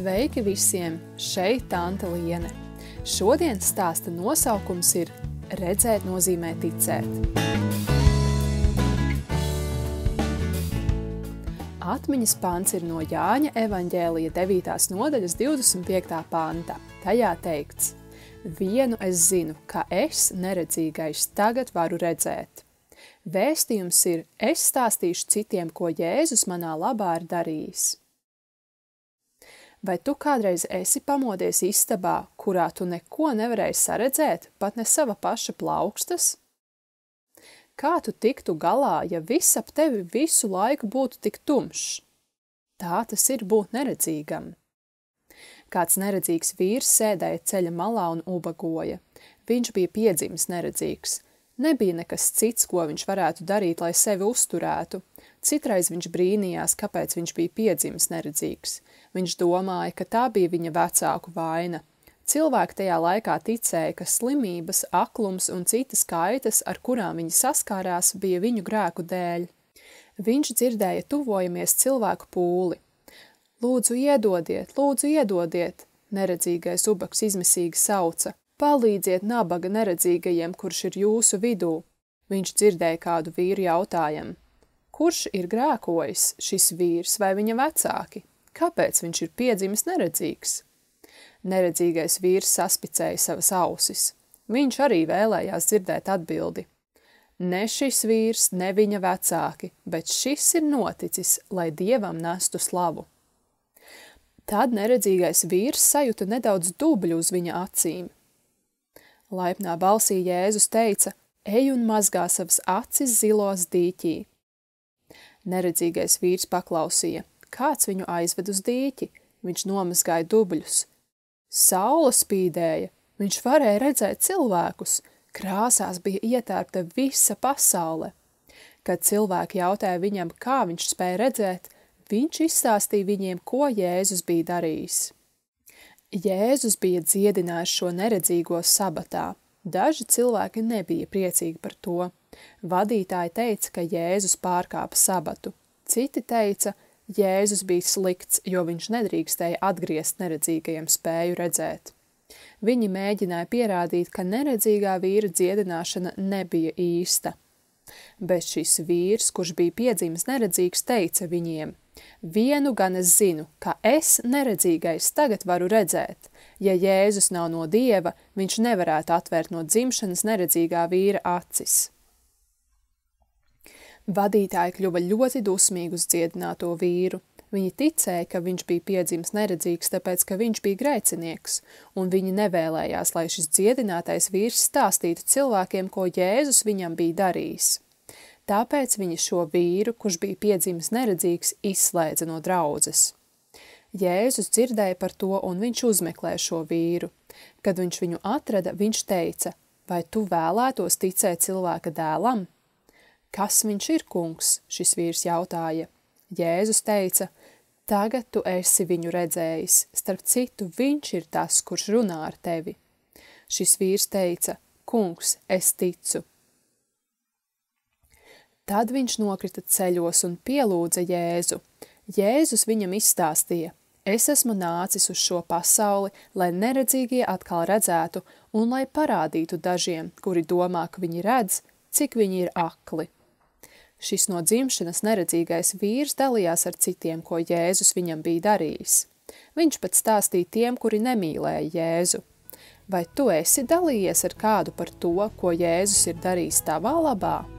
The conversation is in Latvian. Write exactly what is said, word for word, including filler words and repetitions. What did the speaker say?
Sveiki visiem! Šeit Tante Liene. Šodienas stāsta nosaukums ir Redzēt nozīmē ticēt. Atmiņas pants ir no Jāņa evaņģēlija devītās nodaļas divdesmit piektā panta. Tajā teikts: Vienu es zinu, ka es, neredzīgais, tagad varu redzēt. Vēstījums ir: es stāstīšu citiem, ko Jēzus manā labā ir darījis. Vai tu kādreiz esi pamodies istabā, kurā tu neko nevarēji saredzēt, pat ne sava paša plaukstas? Kā tu tiktu galā, ja viss ap tevi visu laiku būtu tik tumšs? Tā tas ir būt neredzīgam. Kāds neredzīgs vīrs sēdēja ceļa malā un ubagoja. Viņš bija piedzimis neredzīgs. Nebija nekas cits, ko viņš varētu darīt, lai sevi uzturētu. Citreiz viņš brīnījās, kāpēc viņš bija piedzimis neredzīgs. Viņš domāja, ka tā bija viņa vecāku vaina. Cilvēki tajā laikā ticēja, ka slimības, aklums un citas kaitas, ar kurām viņi saskārās, bija viņu grēku dēļ. Viņš dzirdēja tuvojamies cilvēku pūli. Lūdzu iedodiet, lūdzu iedodiet, neredzīgais ubaks izmisīgi sauca. Palīdziet nabaga neredzīgajiem, kurš ir jūsu vidū. Viņš dzirdēja kādu vīru jautājumu. Kurš ir grēkojis, šis vīrs vai viņa vecāki? Kāpēc viņš ir piedzimis neredzīgs? Neredzīgais vīrs saspicēja savas ausis. Viņš arī vēlējās dzirdēt atbildi. Ne šis vīrs, ne viņa vecāki, bet šis ir noticis, lai Dievam nestu slavu. Tad neredzīgais vīrs sajuta nedaudz dubļu uz viņa acīm. Laipnā balsī Jēzus teica: ej un mazgā savas acis zilos dīķī. Neredzīgais vīrs paklausīja. Kāds viņu aizved uz dīķi? Viņš nomazgāja dubļus. Saule spīdēja. Viņš varēja redzēt cilvēkus. Krāsās bija ietērpta visa pasaule. Kad cilvēki jautāja viņam, kā viņš spēja redzēt, viņš izstāstīja viņiem, ko Jēzus bija darījis. Jēzus bija dziedinājis šo neredzīgo sabatā. Daži cilvēki nebija priecīgi par to. Vadītāji teica, ka Jēzus pārkāpa sabatu. Citi teica, Jēzus bija slikts, jo viņš nedrīkstēja atgriezt neredzīgajiem spēju redzēt. Viņi mēģināja pierādīt, ka neredzīgā vīra dziedināšana nebija īsta. Bet šis vīrs, kurš bija piedzimis neredzīgs, teica viņiem: Vienu gan es zinu, ka es, neredzīgais, tagad varu redzēt. Ja Jēzus nav no Dieva, viņš nevarētu atvērt no dzimšanas neredzīgā vīra acis. Vadītāji kļuva ļoti dusmīgi uz dziedināto vīru. Viņi ticēja, ka viņš bija piedzimis neredzīgs, tāpēc, ka viņš bija grēcinieks, un viņi nevēlējās, lai šis dziedinātais vīrs stāstītu cilvēkiem, ko Jēzus viņam bija darījis. Tāpēc viņi šo vīru, kurš bija piedzimis neredzīgs, izslēdza no draudzes. Jēzus dzirdēja par to, un viņš uzmeklē šo vīru. Kad viņš viņu atrada, viņš teica: vai tu vēlētos ticēt cilvēka dēlam? Kas viņš ir, kungs? Šis vīrs jautāja. Jēzus teica: tagad tu esi viņu redzējis, starp citu viņš ir tas, kurš runā ar tevi. Šis vīrs teica: kungs, es ticu. Tad viņš nokrita ceļos un pielūdza Jēzu. Jēzus viņam izstāstīja: es esmu nācis uz šo pasauli, lai neredzīgie atkal redzētu un lai parādītu dažiem, kuri domā, ka viņi redz, cik viņi ir akli. Šis no dzimšanas neredzīgais vīrs dalījās ar citiem, ko Jēzus viņam bija darījis. Viņš pat stāstīja tiem, kuri nemīlēja Jēzu. Vai tu esi dalījies ar kādu par to, ko Jēzus ir darījis tavā labā?